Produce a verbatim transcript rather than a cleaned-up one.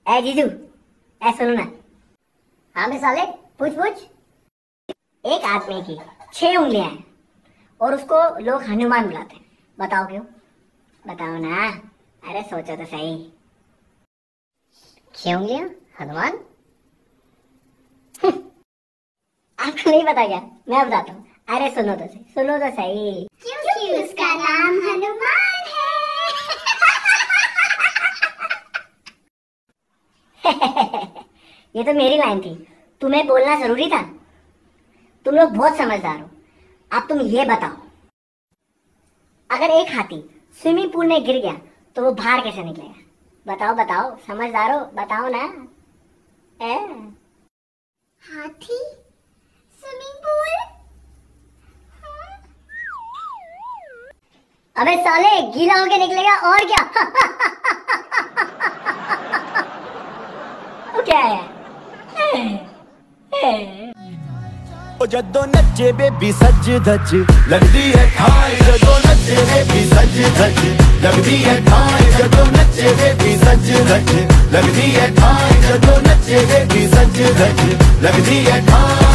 ए जीजू, ए सुनो ना। हाँ बे साले, पूछ पूछ। एक आदमी की छह उंगलियां हैं और उसको लोग हनुमान बुलाते हैं, बताओ क्यों? बताओ ना, अरे सोचो तो सही। छह उंगलियां हनुमान? आपको नहीं पता क्या? मैं बताता हूँ। अरे सुनो तो सही, सुनो तो सही। क्योंकि उसका नाम हनुमान है। ये तो मेरी लाइन थी, तुम्हें बोलना जरूरी था। तुम लोग बहुत समझदार हो। अब तुम ये बताओ, अगर एक हाथी स्विमिंग पूल में गिर गया तो वो बाहर कैसे निकलेगा? बताओ बताओ, समझदार हो, बताओ ना। ए? हाथी स्विमिंग पूल? अबे साले, गीला होके निकलेगा और क्या? क्या है? जदों नचे बेबी सज धज लगदी है ठाई, जदों नचे बेबी सज धज लगदी है ठाई, जदों नचे बेबी सज धज लगदी है ठाई, जदों नचे बेबी सज धज लगदी है ठाई।